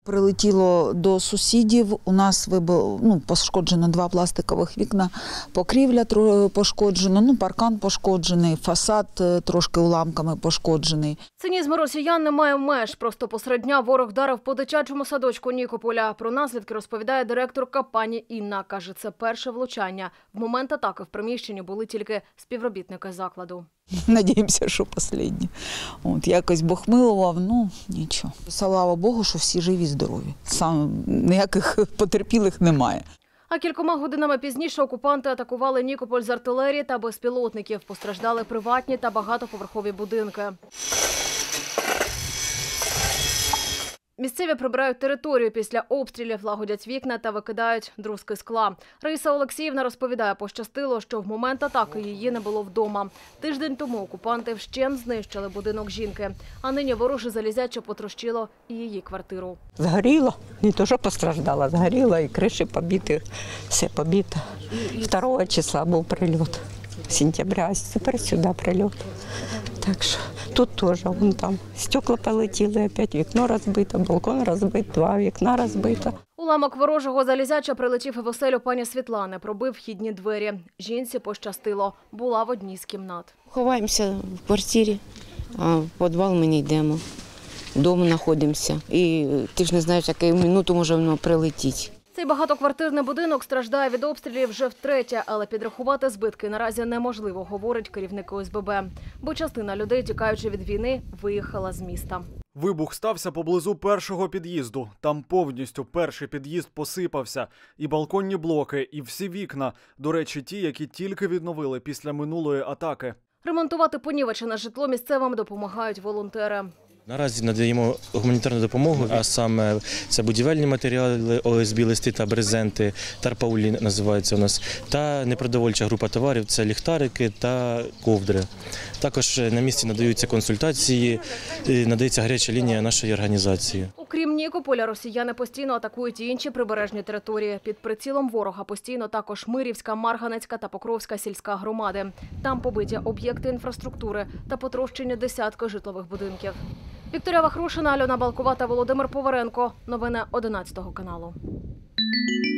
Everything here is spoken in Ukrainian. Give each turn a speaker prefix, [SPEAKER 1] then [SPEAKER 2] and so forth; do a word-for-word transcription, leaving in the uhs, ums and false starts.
[SPEAKER 1] Прилетіло до сусідів, у нас вибило, ну, пошкоджено два пластикових вікна, покрівля пошкоджено, ну, паркан пошкоджений, фасад трошки уламками пошкоджений.
[SPEAKER 2] Цинізм росіян не має меж. Просто посеред дня ворог вдарив по дитячому садочку Нікополя. Про наслідки розповідає директорка пані Інна. Каже, це перше влучання. В момент атаки в приміщенні були тільки співробітники закладу.
[SPEAKER 1] Надіємося, що останнє. От, якось Бог милував, ну нічого. Слава Богу, що всі живі, здорові. Сам ніяких потерпілих немає.
[SPEAKER 2] А кількома годинами пізніше окупанти атакували Нікополь з артилерії та безпілотників. Постраждали приватні та багатоповерхові будинки. Місцеві прибирають територію після обстрілів, лагодять вікна та викидають друзки скла. Раїса Олексіївна розповідає, пощастило, що в момент атаки її не було вдома. Тиждень тому окупанти вщент знищили будинок жінки, а нині вороже залізяче потрощило і її квартиру.
[SPEAKER 3] Згоріло, не то, що постраждала, згоріло, і криші побиті, все побито. другого числа був прильот, сентября, а тепер сюди прильот. Так що тут теж, вон там, стекла полетіли, опять вікно розбито, балкон розбит, два вікна розбито.
[SPEAKER 2] Уламок ворожого залізяча прилетів і в оселю пані Світлани, пробив вхідні двері. Жінці пощастило, була в одній з кімнат.
[SPEAKER 4] Ховаємося в квартирі, а в підвал ми не йдемо. Вдома знаходимося. І ти ж не знаєш, яку минуту може воно прилетіти.
[SPEAKER 2] Цей багатоквартирний будинок страждає від обстрілів вже втретє, але підрахувати збитки наразі неможливо, говорить керівник О С Б Б. Бо частина людей, тікаючи від війни, виїхала з міста.
[SPEAKER 5] Вибух стався поблизу першого під'їзду. Там повністю перший під'їзд посипався. І балконні блоки, і всі вікна. До речі, ті, які тільки відновили після минулої атаки.
[SPEAKER 2] Ремонтувати понівечене житло місцевим допомагають волонтери.
[SPEAKER 6] Наразі надаємо гуманітарну допомогу, а саме це будівельні матеріали, О С Б, листи та брезенти, тарпаулі називається у нас, та непродовольча група товарів, це ліхтарики та ковдри. Також на місці надаються консультації, надається гаряча лінія нашої організації.
[SPEAKER 2] Окрім Нікополя, росіяни постійно атакують і інші прибережні території. Під прицілом ворога постійно також Мирівська, Марганецька та Покровська сільська громади. Там побиті об'єкти інфраструктури та потрощені десятки житлових будинків. Вікторія Вахрушина, Альона Балкова та Володимир Поваренко. Новини одинадцятого каналу.